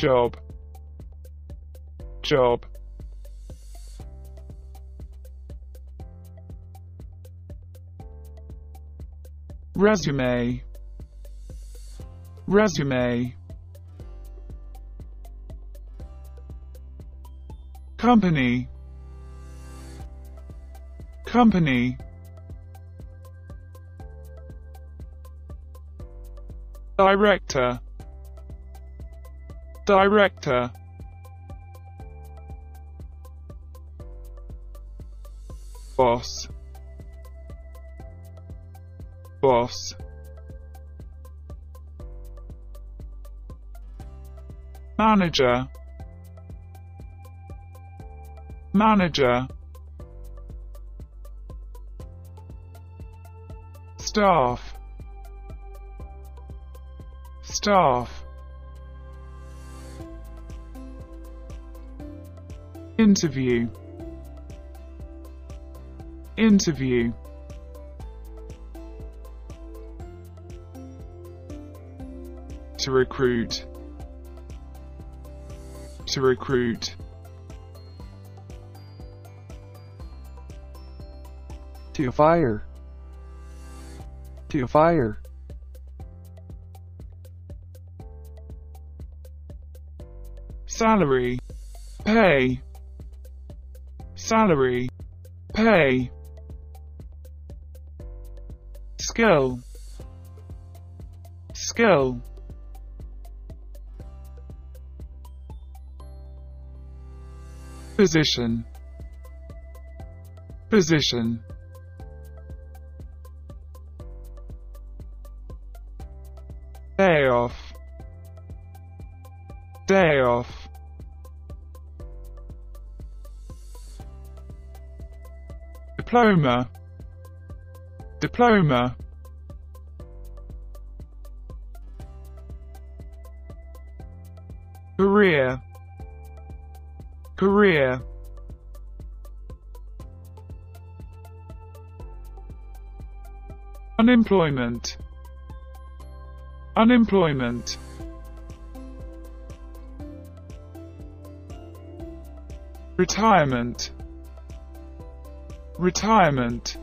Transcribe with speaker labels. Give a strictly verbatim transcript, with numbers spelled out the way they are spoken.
Speaker 1: job, job. Resume, resume. Company, company. Director, director. Boss, boss. Manager, manager. Staff, staff. Interview, interview. To recruit, to recruit.
Speaker 2: To fire, to fire.
Speaker 1: Salary, pay, salary, pay. Skill, skill. Position, position. Day off, day off. Diploma, diploma. Career, career. Unemployment, unemployment. Retirement, retirement.